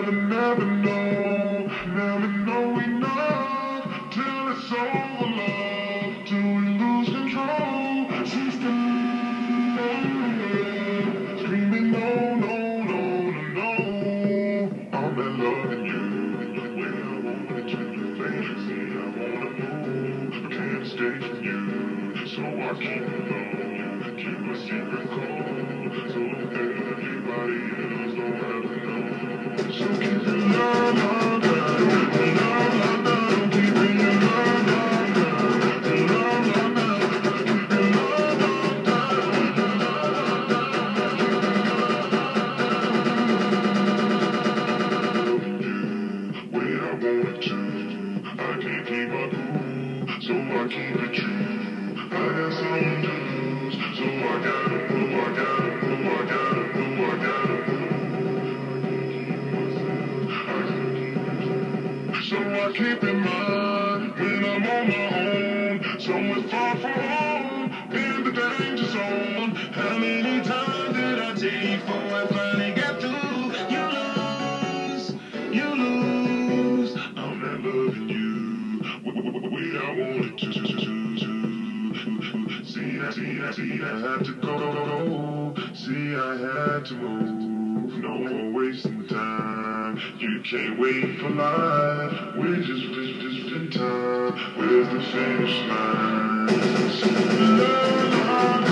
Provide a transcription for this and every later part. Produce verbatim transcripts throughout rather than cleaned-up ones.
never know, never know enough till it's over, love, till we lose control. She's screaming, screaming, no, no, no, no, no. I'm in love with you, the way I want you, fantasy, I wanna move, I can't escape from you, so I keep alone. Keep a secret code, so that everybody else don't have to know. So keep it love, love, love, love, love, love, keep it your love, love, love, love, love, love, keep it love, love, love, way I want to. I can't keep my cool, so I keep it true. I have some dues, so I gotta move, I gotta move, I gotta move, I gotta move. So I keep in mind when I'm on my own, somewhere far from home, in the danger zone. How many times did I take before I finally got through? You lose, you lose. I'm not loving you the way I wanted to. See, I, see, I, see, I had to go. See, I had to move. No more wasting time. You can't wait for life. We're just, just, just in time. Where's the finish line? Love, love,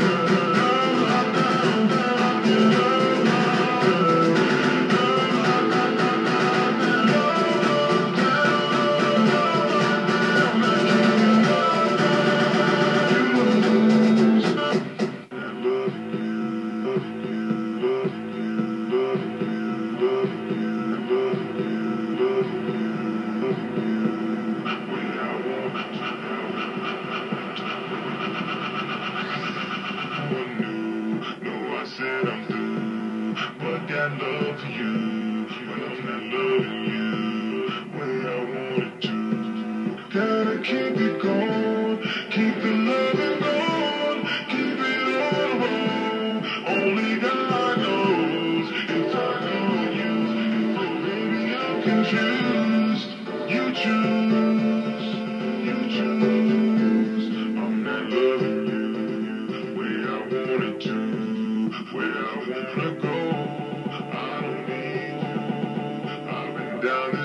said I'm through, but got love for you. When I'm not loving you, way I wanted to. Gotta keep it going, keep the loving going, keep it on the road. Only God knows if I could use, if baby I can choose. You choose, you choose. I'm not loving you, way I wanted to. Where I wanna go, I don't need you. I've been down